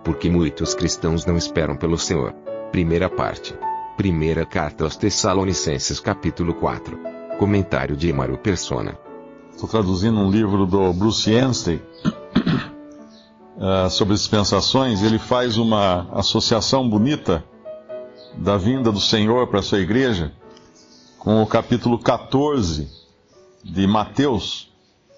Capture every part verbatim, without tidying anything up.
porque muitos cristãos não esperam pelo Senhor. Primeira parte. Primeira carta aos Tessalonicenses, capítulo quatro. Comentário de Emaro Persona. Estou traduzindo um livro do Bruce Anstey uh, sobre dispensações. Ele faz uma associação bonita da vinda do Senhor para a sua igreja com o capítulo quatorze de Mateus.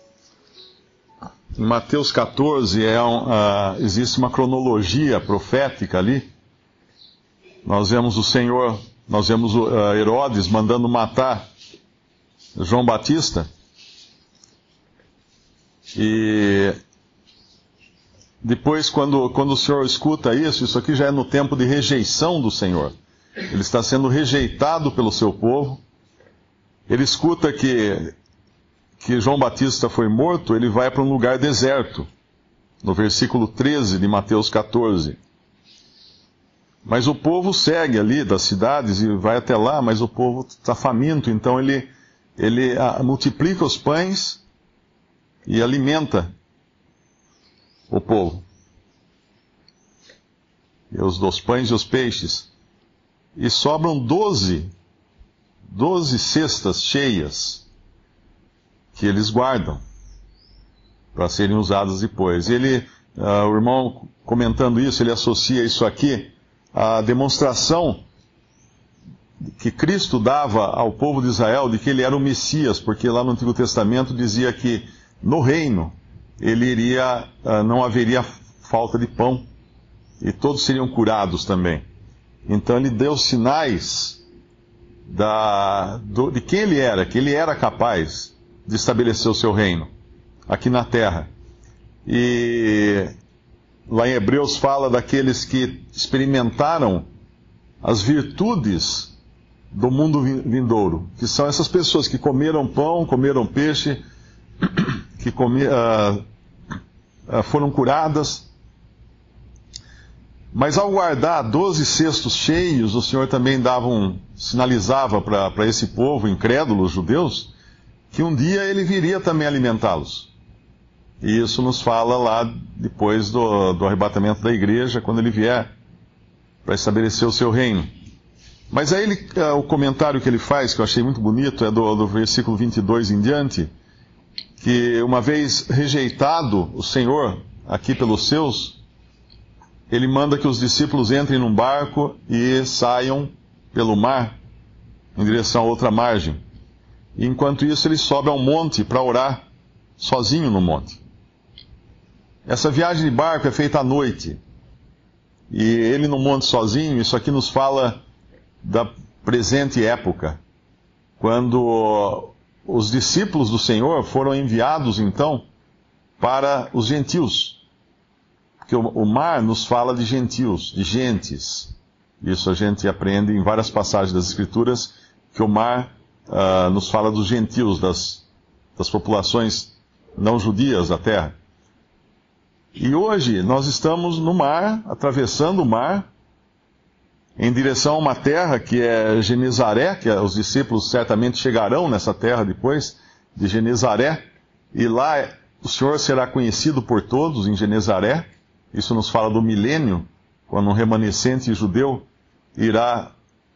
Em Mateus quatorze é um, uh, existe uma cronologia profética ali. Nós vemos o Senhor, nós vemos uh, Herodes mandando matar João Batista. E depois, quando, quando o Senhor escuta isso, isso aqui já é no tempo de rejeição do Senhor. Ele está sendo rejeitado pelo seu povo. Ele escuta que, que João Batista foi morto, ele vai para um lugar deserto, no versículo treze de Mateus quatorze. Mas o povo segue ali das cidades e vai até lá, mas o povo está faminto, então ele, ele a, multiplica os pães e alimenta o povo. E os dos pães e os peixes. E sobram doze, doze cestas cheias que eles guardam para serem usadas depois. Ele, uh, o irmão comentando isso, ele associa isso aqui à demonstração que Cristo dava ao povo de Israel de que ele era o Messias, porque lá no Antigo Testamento dizia que no reino ele iria, uh, não haveria falta de pão e todos seriam curados também. Então ele deu sinais da, do, de quem ele era, que ele era capaz de estabelecer o seu reino aqui na terra. E lá em Hebreus fala daqueles que experimentaram as virtudes do mundo vindouro, que são essas pessoas que comeram pão, comeram peixe, que comi, uh, uh, foram curadas. Mas ao guardar doze cestos cheios, o Senhor também dava um, sinalizava para esse povo incrédulo, os judeus, que um dia ele viria também alimentá-los. E isso nos fala lá depois do, do arrebatamento da igreja, quando ele vier para estabelecer o seu reino. Mas aí ele, uh, o comentário que ele faz, que eu achei muito bonito, é do, do versículo vinte e dois em diante, que uma vez rejeitado o Senhor aqui pelos seus, ele manda que os discípulos entrem num barco e saiam pelo mar em direção a outra margem. E enquanto isso ele sobe ao monte para orar, sozinho no monte. Essa viagem de barco é feita à noite. E ele no monte sozinho, isso aqui nos fala da presente época, quando os discípulos do Senhor foram enviados então para os gentios. Porque o mar nos fala de gentios, de gentes. Isso a gente aprende em várias passagens das Escrituras, que o mar uh, nos fala dos gentios, das, das populações não judias da terra. E hoje nós estamos no mar, atravessando o mar, em direção a uma terra que é Genezaré, que os discípulos certamente chegarão nessa terra depois de Genezaré, e lá o Senhor será conhecido por todos em Genezaré. Isso nos fala do milênio, quando um remanescente judeu irá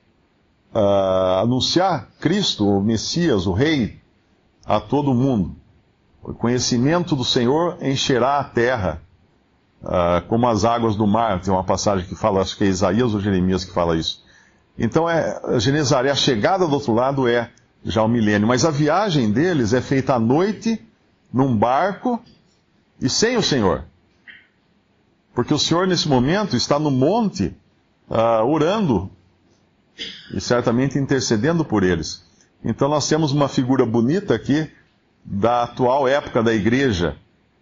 uh, anunciar Cristo, o Messias, o Rei, a todo o mundo. O conhecimento do Senhor encherá a terra, uh, como as águas do mar. Tem uma passagem que fala, acho que é Isaías ou Jeremias que fala isso. Então, é, Genezaré, a chegada do outro lado é já o milênio. Mas a viagem deles é feita à noite, num barco, e sem o Senhor. Porque o Senhor, nesse momento, está no monte, uh, orando, e certamente intercedendo por eles. Então nós temos uma figura bonita aqui, da atual época da igreja,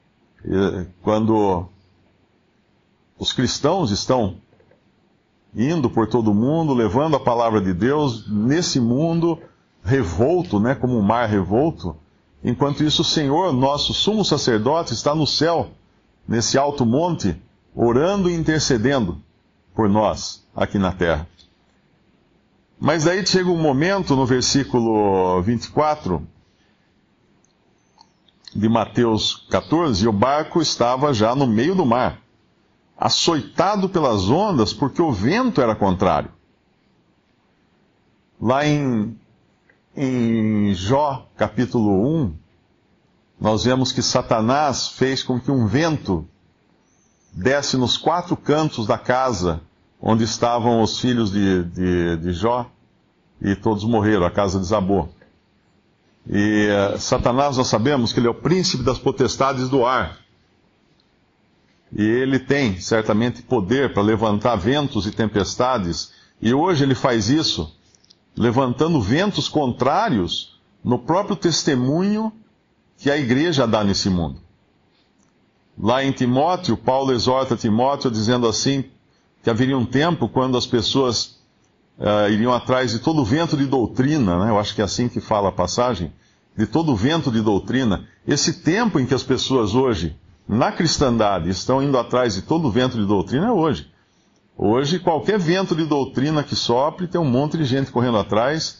quando os cristãos estão indo por todo o mundo, levando a palavra de Deus, nesse mundo revolto, né, como um mar revolto. Enquanto isso, o Senhor, nosso sumo sacerdote, está no céu, nesse alto monte, orando e intercedendo por nós aqui na terra. Mas daí chega um momento no versículo vinte e quatro de Mateus quatorze, e o barco estava já no meio do mar, açoitado pelas ondas, porque o vento era contrário. Lá em, em Jó, capítulo um, nós vemos que Satanás fez com que um vento desse nos quatro cantos da casa onde estavam os filhos de, de, de Jó, e todos morreram, a casa desabou. E uh, Satanás, nós sabemos que ele é o príncipe das potestades do ar. E ele tem, certamente, poder para levantar ventos e tempestades. E hoje ele faz isso, levantando ventos contrários no próprio testemunho que a igreja dá nesse mundo. Lá em Timóteo, Paulo exorta Timóteo dizendo assim, que haveria um tempo quando as pessoas uh, iriam atrás de todo vento de doutrina, né? Eu acho que é assim que fala a passagem, de todo vento de doutrina. Esse tempo em que as pessoas hoje, na cristandade, estão indo atrás de todo vento de doutrina é hoje. Hoje, qualquer vento de doutrina que sopre, tem um monte de gente correndo atrás,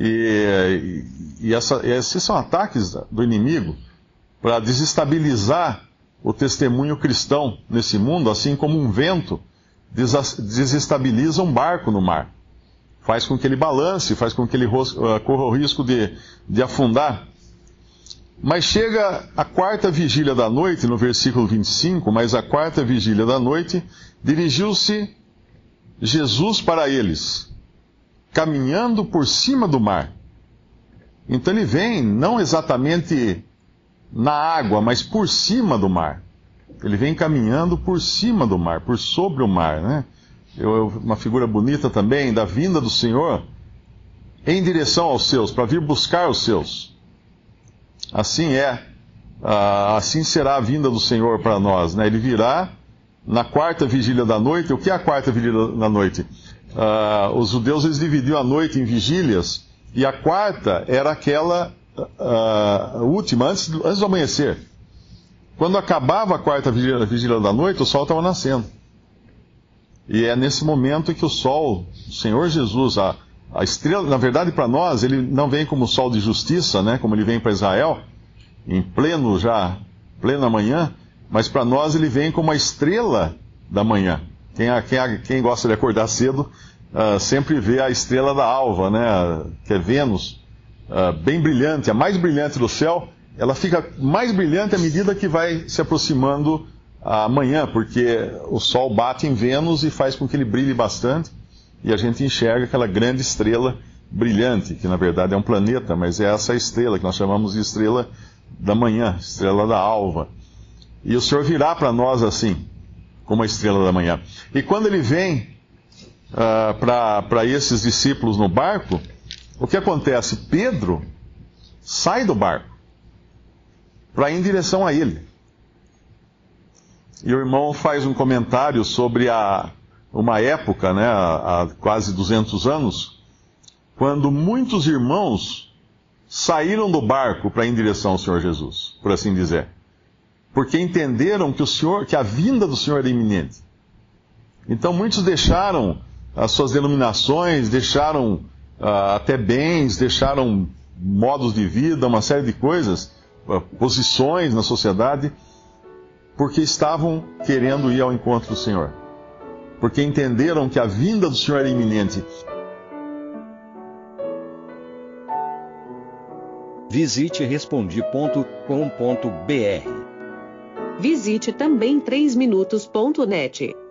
e, e, e essa, esses são ataques do inimigo para desestabilizar o testemunho cristão nesse mundo, assim como um vento desestabiliza um barco no mar. Faz com que ele balance, faz com que ele uh, corra o risco de, de afundar. Mas chega a quarta vigília da noite, no versículo vinte e cinco, mas a quarta vigília da noite, dirigiu-se Jesus para eles, caminhando por cima do mar. Então ele vem não exatamente na água, mas por cima do mar. Ele vem caminhando por cima do mar, por sobre o mar, né? Eu, uma figura bonita também da vinda do Senhor em direção aos seus, para vir buscar os seus. Assim é, uh, assim será a vinda do Senhor para nós, né? Ele virá na quarta vigília da noite. O que é a quarta vigília da noite? Uh, os judeus eles dividiam a noite em vigílias, e a quarta era aquela uh, última, antes do, antes do amanhecer. Quando acabava a quarta vigília, vigília da noite, o sol estava nascendo. E é nesse momento que o sol, o Senhor Jesus, a, a estrela, na verdade para nós, ele não vem como sol de justiça, né, como ele vem para Israel, em pleno já, plena manhã, mas para nós ele vem como a estrela da manhã. Quem, quem, quem gosta de acordar cedo, uh, sempre vê a estrela da alva, né, que é Vênus, uh, bem brilhante, a mais brilhante do céu. Ela fica mais brilhante à medida que vai se aproximando a manhã, porque o Sol bate em Vênus e faz com que ele brilhe bastante, e a gente enxerga aquela grande estrela brilhante, que na verdade é um planeta, mas é essa estrela que nós chamamos de estrela da manhã, estrela da alva. E o Senhor virá para nós assim, como a estrela da manhã. E quando ele vem uh, para esses discípulos no barco, o que acontece? Pedro sai do barco para ir em direção a ele. E o irmão faz um comentário sobre a, uma época, né, há, há quase duzentos anos, quando muitos irmãos saíram do barco para ir em direção ao Senhor Jesus, por assim dizer. Porque entenderam que, o Senhor, que a vinda do Senhor era iminente. Então muitos deixaram as suas denominações, deixaram uh, até bens, deixaram modos de vida, uma série de coisas, posições na sociedade, porque estavam querendo ir ao encontro do Senhor. Porque entenderam que a vinda do Senhor era iminente. Visite respondi ponto com ponto br. Visite também três minutos ponto net.